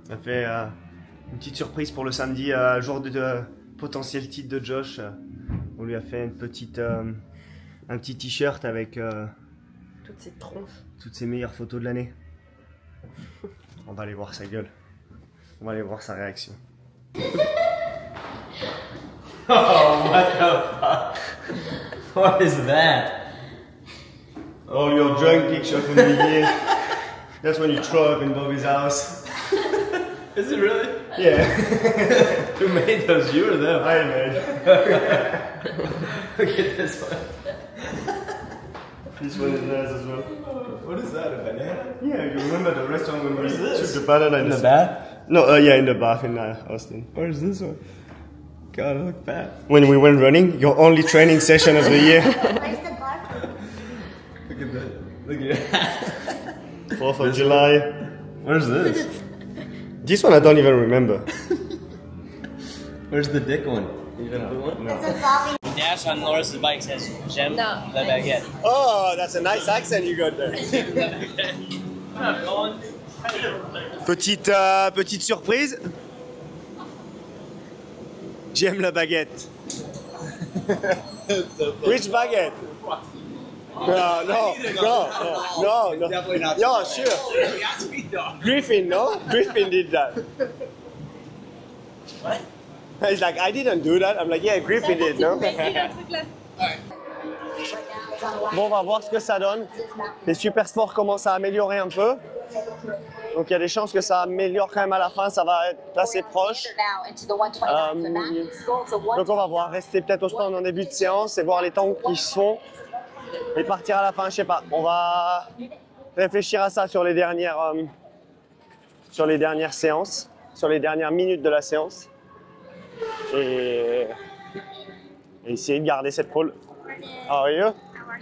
On a fait une petite surprise pour le samedi, jour de potentiel titre de Josh. On lui a fait une petite, un petit t-shirt avec toutes ces tronches, toutes ses meilleures photos de l'année. On va aller voir sa gueule. On va aller voir sa réaction. Oh, what the fuck? What is that? Oh, your drunk picture from the year. That's when you throw up in Bobby's house. Is it really? Yeah. Who made those? You or them? I made. Look at this one. This one is nice as well. What is that, a banana? Yeah, you remember the restaurant when we What is this? took the banana In the bath? No, yeah, in the bath in Austin. Where's this one? God, I look fat. When we went running, your only training session of the year. Where's the bar? Look at that. Look at that. 4th of July. Where's this? This one I don't even remember. Where's the dick one? You gonna put one? It's a Bobby. Dash on Norris's bike says J'aime la baguette. Oh, that's a nice accent you got there. Petite surprise. J'aime la baguette. Which baguette? No. Definitely not. Yeah, sure. Griffin, no? Griffin did that. What? He's like, I didn't do that. I'm like, yeah, Griffin did, no? Bon, on va voir ce que ça donne. Les super sports commencent à améliorer un peu. Donc il y a des chances que ça améliore quand même à la fin, ça va être assez proche. Donc on va voir, rester peut-être au stand en début de séance et voir les temps qui se font. Et partir à la fin, je sais pas. On va réfléchir à ça sur les dernières séances, sur les dernières minutes de la séance. Et essayer de garder cette pole. How are you?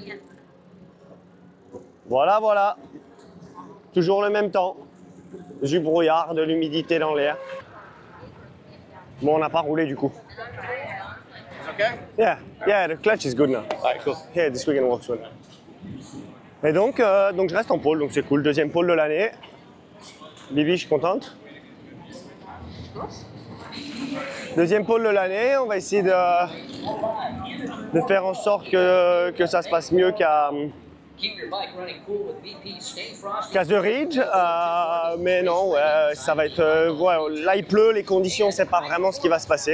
Voilà. Toujours le même temps. Du brouillard, de l'humidité dans l'air. Bon, on n'a pas roulé du coup. Okay. Yeah, the clutch is good now. Alright, cool. Yeah, this weekend works well. Et donc je reste en pole, donc c'est cool. Deuxième pole de l'année. Bibi, je suis contente. Deuxième pole de l'année, on va essayer de faire en sorte que ça se passe mieux qu'à The Ridge, mais non, ouais, ça va être. Là il pleut, les conditions, c'est pas vraiment ce qui va se passer.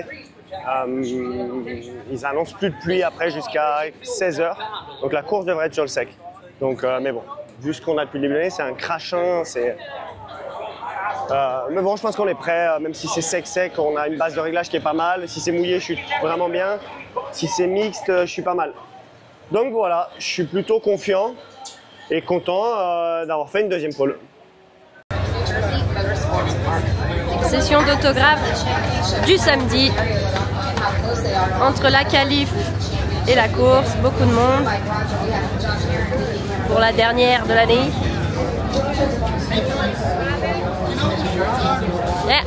Ils annoncent plus de pluie après jusqu'à 16h, donc la course devrait être sur le sec. Donc, mais bon, vu ce qu'on a depuis le début de l'année, c'est un crachin, c'est. Mais bon, je pense qu'on est prêt, même si c'est sec, on a une base de réglage qui est pas mal. Si c'est mouillé, je suis vraiment bien. Si c'est mixte, je suis pas mal. Donc voilà, je suis plutôt confiant et content d'avoir fait une deuxième pole. Session d'autographe du samedi entre la qualif et la course, beaucoup de monde pour la dernière de l'année. Yeah.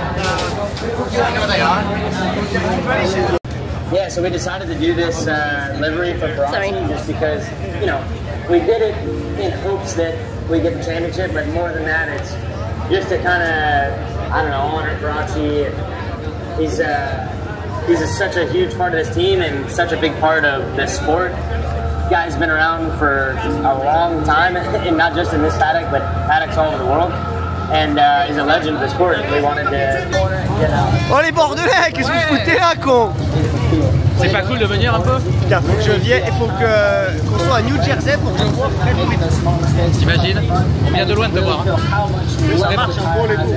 Yeah, so we decided to do this livery for Ferrari just because, you know, we did it in hopes that we get the championship, but more than that, it's just to kind of, I don't know, honor Ferrari. He's such a huge part of this team and such a big part of this sport. The guy's been around for a long time, and not just in this paddock, but paddocks all over the world. And he's a legend of the sport. We wanted to, you know. Oh les Bordelais, qu'est-ce que vous foutez là, con? C'est pas cool de venir un peu? Putain, faut que je vienne, il faut qu'on soit à New Jersey pour que je vois Fred Whit. T'imagines? On vient de loin de te voir. Ça marche un peu les coups.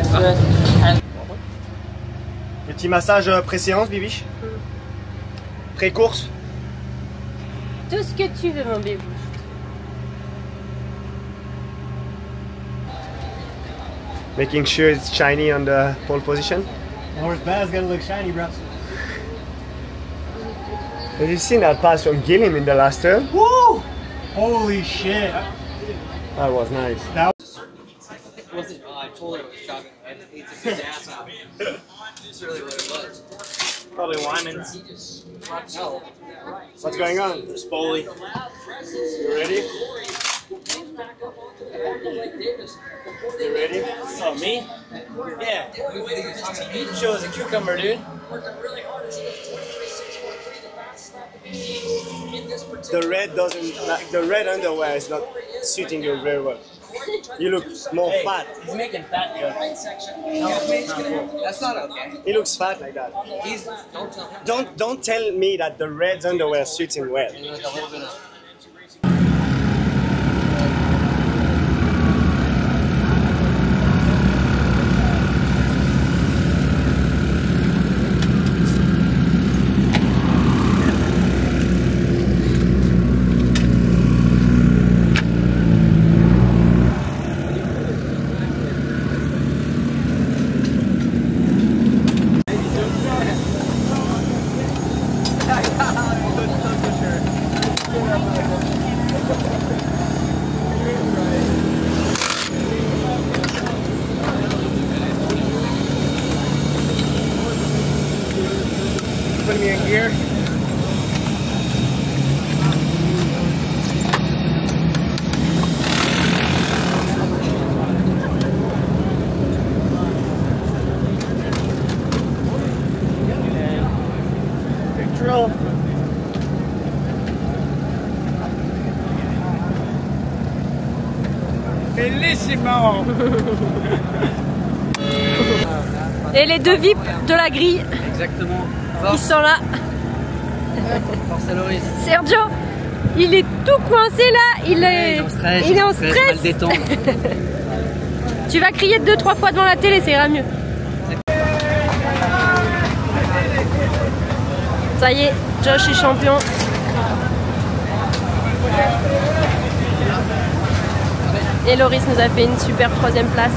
Petit massage pré-séance, Bibiche? Pré-course? Tout ce que tu veux, mon bébé. Making sure it's shiny on the pole position. Horse bad's gotta look shiny, bro. Have you seen that pass from Gilliam in the last turn? Woo! Holy shit. That was nice. That I told her it was shocking. I ate his ass out. That's really what it was. Probably Wyman's. No. What's going on? Spoli. You ready? You ready? Oh, me? Yeah. Show us a cucumber, dude. The red underwear is not suiting you very well. You look more fat. He's making fat jokes. No, that's not okay. He looks fat like that. Don't tell me that the red underwear suits him well. Put me in gear. Big drill. Bellissimo! Et les deux VIP de la grille, Exactement. ils sont là. Force à Loris. Sergio, il est tout coincé là, il est en stress. Mal détendre. Tu vas crier 2-3 fois devant la télé, ça ira mieux. Ça y est, Josh est champion. Et Loris nous a fait une super 3e place.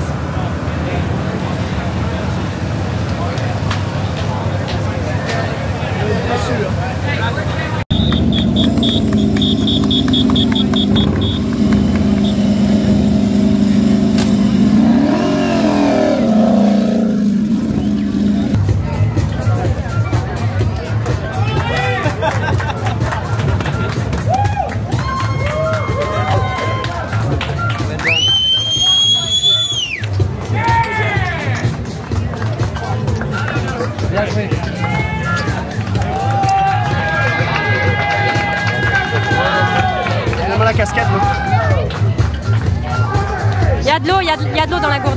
Bien joué. Donne-moi la casquette. Il y a de l'eau, il y a de l'eau dans la gourde.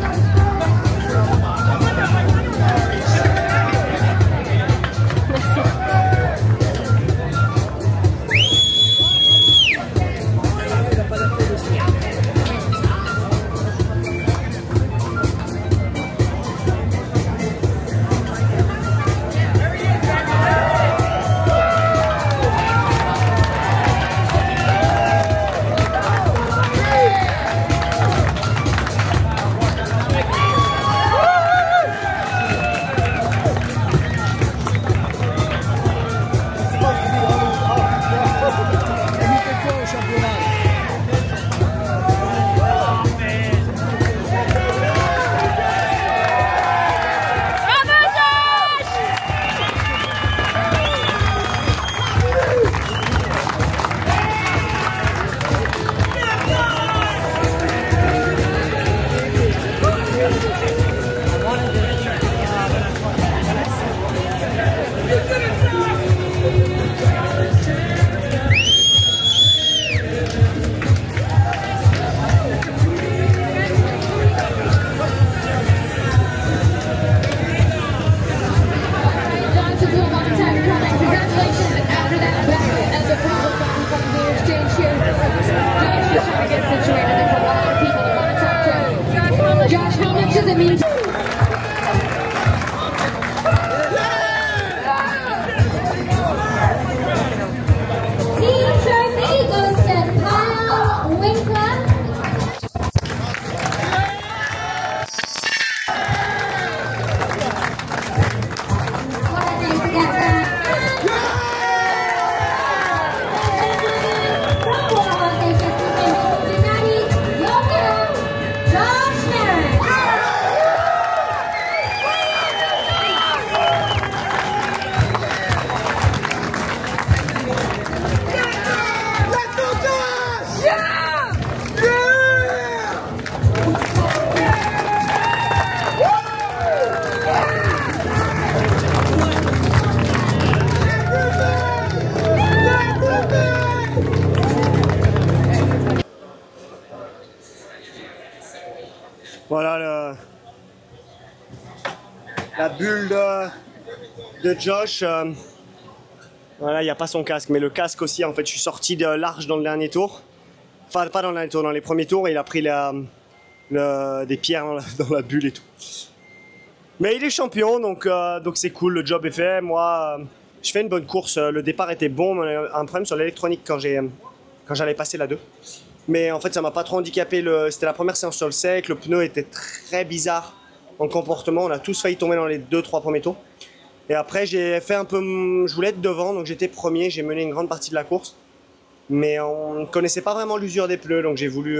la bulle de Josh. Voilà, il n'y a pas son casque, mais le casque aussi, en fait, je suis sorti de large dans le dernier tour. Enfin, pas dans le dernier tour, dans les premiers tours, il a pris des pierres dans la bulle et tout. Mais il est champion, donc c'est cool, le job est fait. Moi, je fais une bonne course, le départ était bon, mais un problème sur l'électronique quand j'allais passer la 2. Mais en fait, ça m'a pas trop handicapé. C'était la première séance sur le sec, le pneu était très bizarre en comportement. On a tous failli tomber dans les 2-3 premiers tours. Et après, j'ai fait un peu... Je voulais être devant, donc j'étais premier, j'ai mené une grande partie de la course. Mais on ne connaissait pas vraiment l'usure des pneus, donc j'ai voulu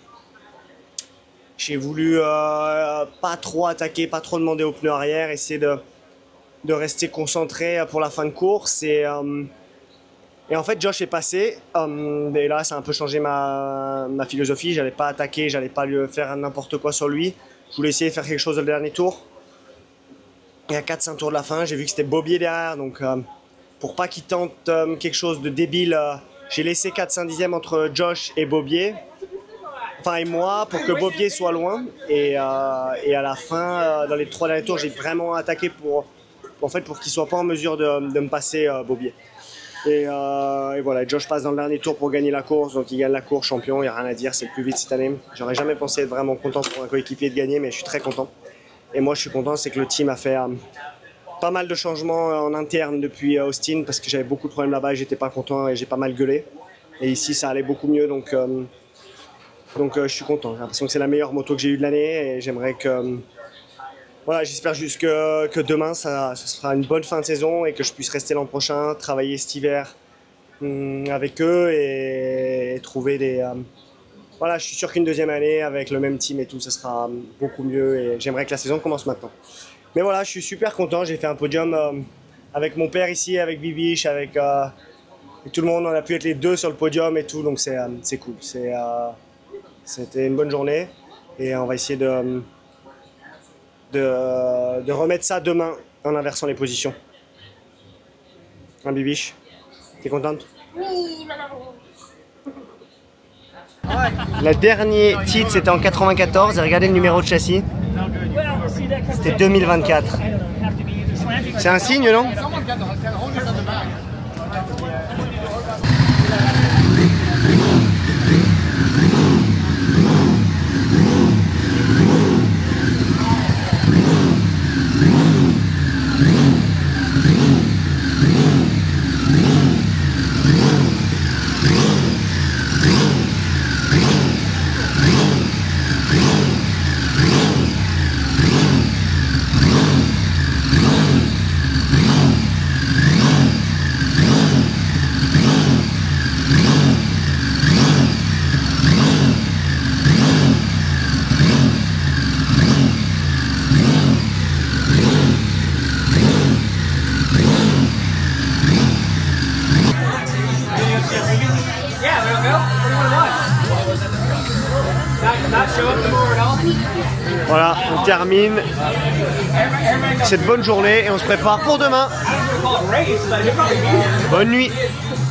pas trop attaquer, pas trop demander aux pneus arrière, essayer de rester concentré pour la fin de course. Et en fait, Josh est passé. Et là, ça a un peu changé ma philosophie. J'allais pas attaquer, j'allais pas lui faire n'importe quoi sur lui. Je voulais essayer de faire quelque chose le dernier tour. Et à 4-5 tours de la fin, j'ai vu que c'était Bobier derrière. Donc, pour pas qu'il tente quelque chose de débile, j'ai laissé 4-5 dixièmes entre Josh et Bobier. Enfin, et moi, pour que Bobier soit loin. Et à la fin, dans les 3 derniers tours, j'ai vraiment attaqué pour qu'il soit pas en mesure de me passer Bobier. Et voilà, Josh passe dans le dernier tour pour gagner la course. Donc, il gagne la course, champion. Il n'y a rien à dire, c'est le plus vite cette année. J'aurais jamais pensé être vraiment content pour un coéquipier de gagner, mais je suis très content. Et moi, je suis content, c'est que le team a fait pas mal de changements en interne depuis Austin parce que j'avais beaucoup de problèmes là-bas et j'étais pas content et j'ai pas mal gueulé. Et ici, ça allait beaucoup mieux, donc je suis content. J'ai l'impression que c'est la meilleure moto que j'ai eue de l'année et j'aimerais que... Voilà, j'espère juste que demain, ce sera une bonne fin de saison et que je puisse rester l'an prochain, travailler cet hiver avec eux et trouver des... Voilà, je suis sûr qu'une deuxième année avec le même team et tout, ça sera beaucoup mieux et j'aimerais que la saison commence maintenant. Mais voilà, je suis super content, j'ai fait un podium avec mon père ici, avec Bibiche, avec tout le monde, on a pu être les deux sur le podium et tout, donc c'est cool. C'était une bonne journée et on va essayer de remettre ça demain en inversant les positions. Hein, Bibiche? T'es contente? Oui, maman. Le dernier titre, c'était en 94, et regardez le numéro de châssis. C'était 2024. C'est un signe, non? Voilà, on termine cette bonne journée et on se prépare pour demain. Bonne nuit.